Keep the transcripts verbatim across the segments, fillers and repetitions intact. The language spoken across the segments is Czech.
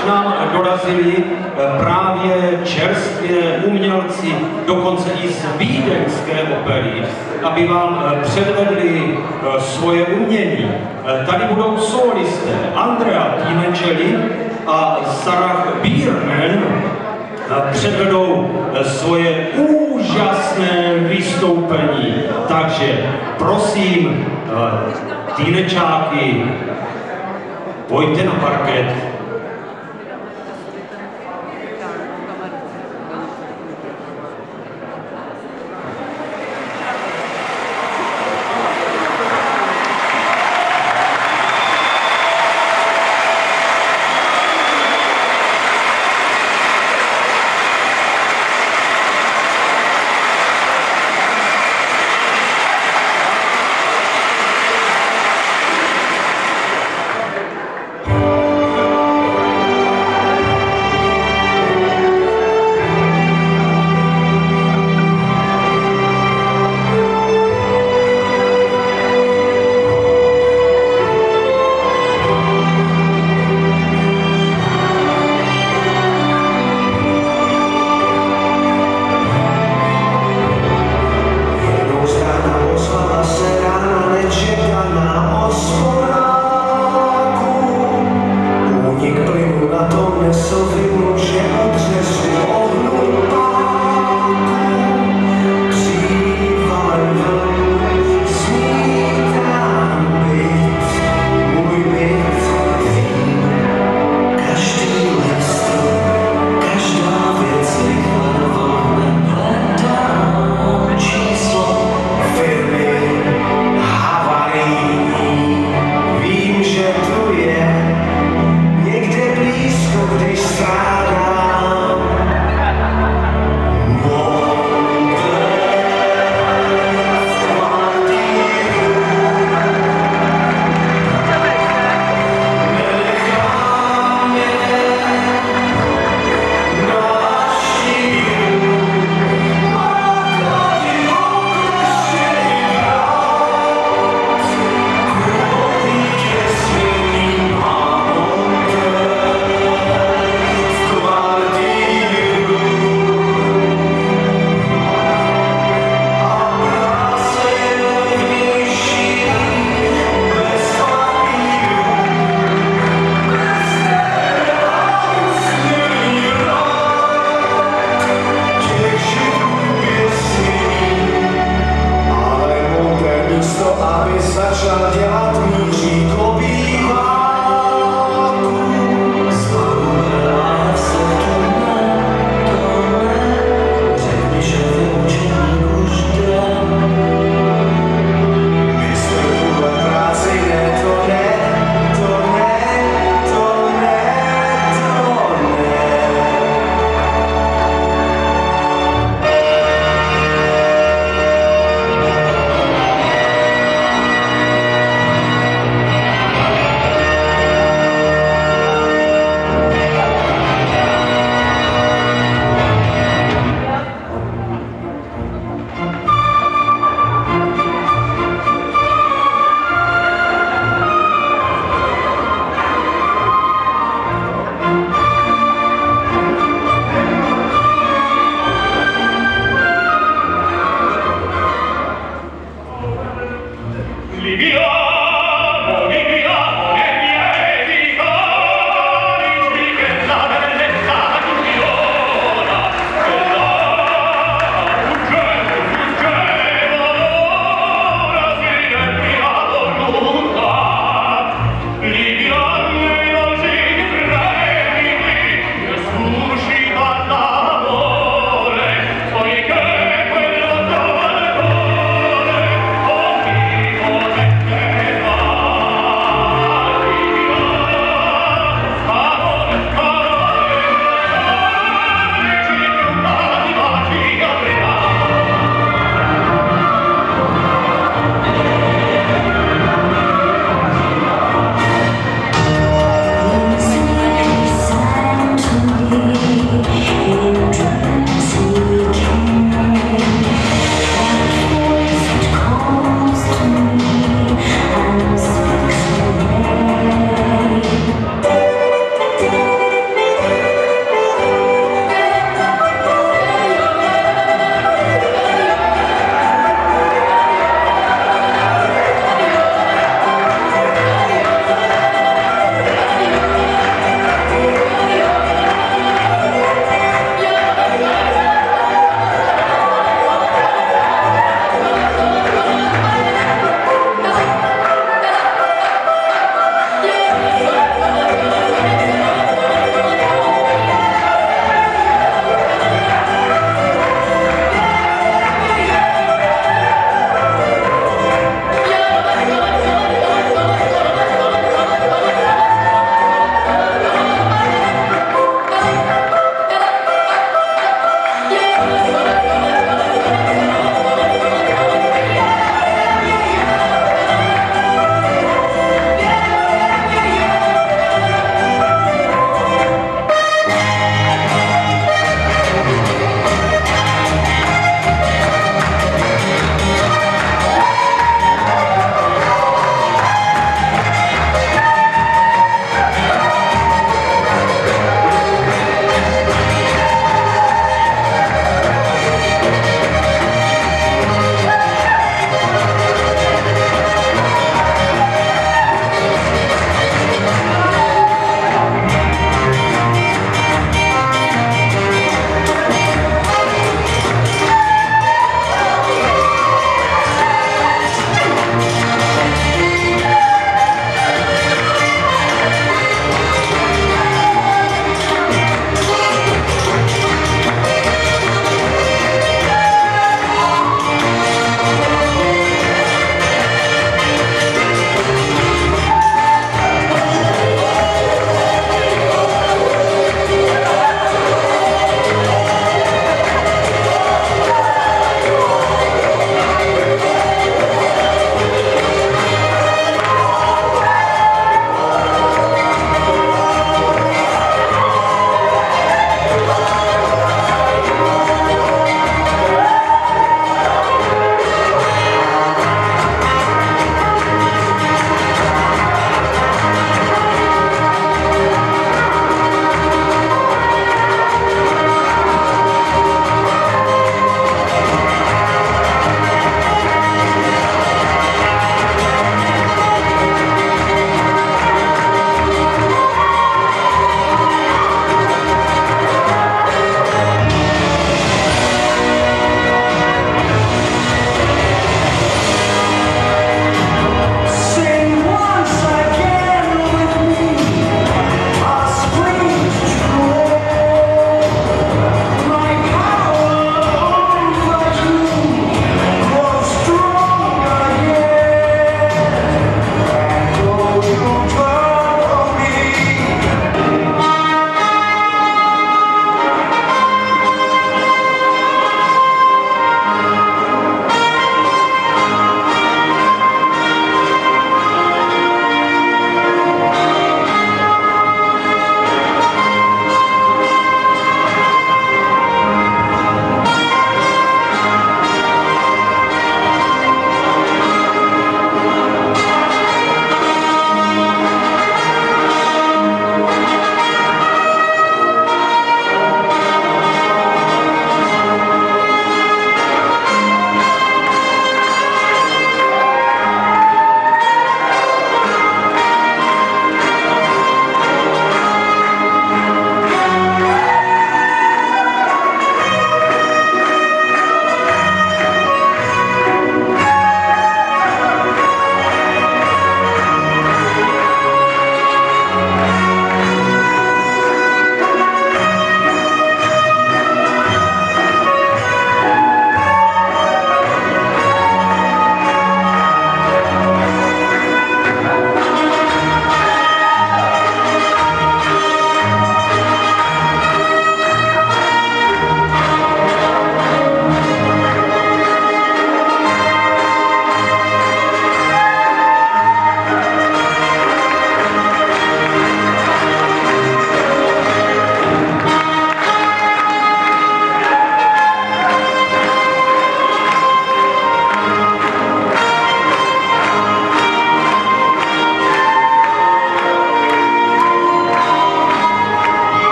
nám dorazili právě čerstvě umělci, dokonce i z vídeňské opery, aby vám předvedli svoje umění. Tady budou solisté Andrea Tinečeli a Sarah Bierman předvedou svoje úžasné vystoupení. Takže prosím, týnečáky, pojďte na parket.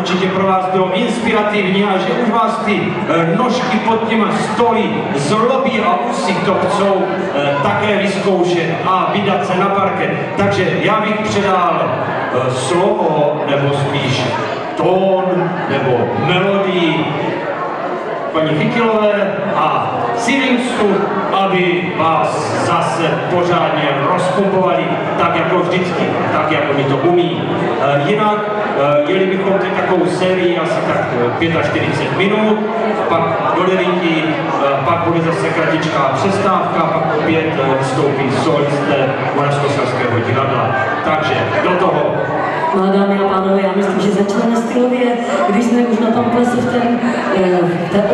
určitě pro vás bylo inspirativní a že už vás ty nožky pod těma stoly zlobí a usí to chcou také vyzkoušet a vydat se na parket. Takže já bych předal slovo, nebo spíš tón, nebo melodii paní Chykilové a Syringsu, aby vás zase pořádně rozpumpovali, tak jako vždycky, tak jako mi to umí. E, jinak e, jeli bychom teď takovou sérii asi tak čtyřicet pět minut, pak do devíti, e, pak bude zase kratičká přestávka, pak opět e, vystoupí solisté Moravskoslezského divadla. Takže do toho. No, dámy a pánové, já myslím, že začneme stylově, když jsme už na tom plese v, ten, v té